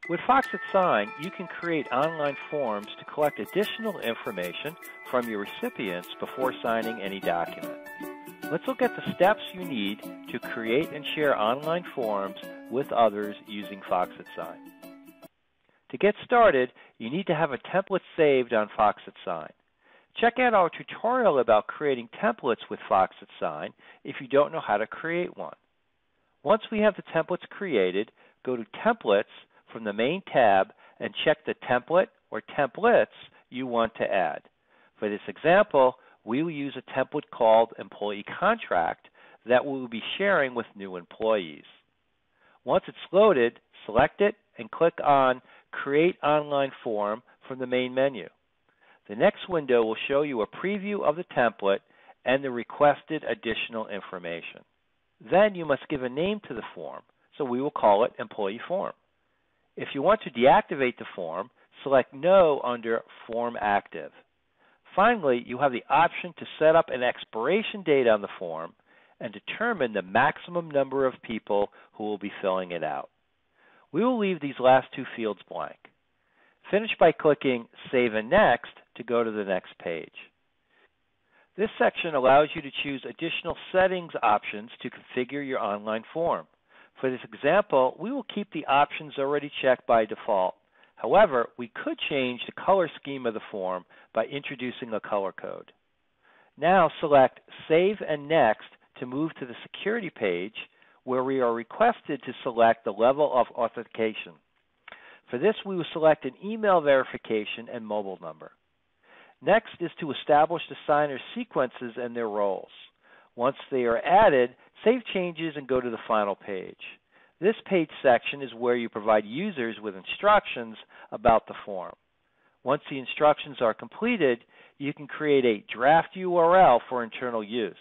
With Foxit Sign, you can create online forms to collect additional information from your recipients before signing any document. Let's look at the steps you need to create and share online forms with others using Foxit Sign. To get started, you need to have a template saved on Foxit Sign. Check out our tutorial about creating templates with Foxit Sign if you don't know how to create one. Once we have the templates created, go to Templates from the main tab and check the template or templates you want to add. For this example, we will use a template called Employee Contract that we will be sharing with new employees. Once it's loaded, select it and click on Create Online Form from the main menu. The next window will show you a preview of the template and the requested additional information. Then you must give a name to the form, so we will call it Employee Form. If you want to deactivate the form, select No under Form Active. Finally, you have the option to set up an expiration date on the form and determine the maximum number of people who will be filling it out. We will leave these last two fields blank. Finish by clicking Save and Next to go to the next page. This section allows you to choose additional settings options to configure your online form. For this example, we will keep the options already checked by default. However, we could change the color scheme of the form by introducing a color code. Now select Save and Next to move to the security page where we are requested to select the level of authentication. For this, we will select an email verification and mobile number. Next is to establish the signer's sequences and their roles. Once they are added, save changes and go to the final page. This page section is where you provide users with instructions about the form. Once the instructions are completed, you can create a draft URL for internal use.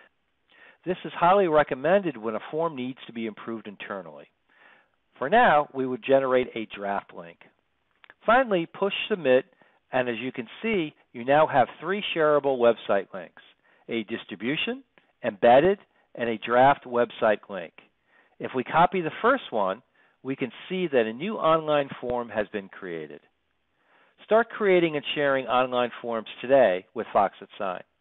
This is highly recommended when a form needs to be improved internally. For now, we would generate a draft link. Finally, push Submit, and as you can see, you now have 3 shareable website links: a distribution, embedded, and a draft website link. If we copy the first one, we can see that a new online form has been created. Start creating and sharing online forms today with Foxit Sign.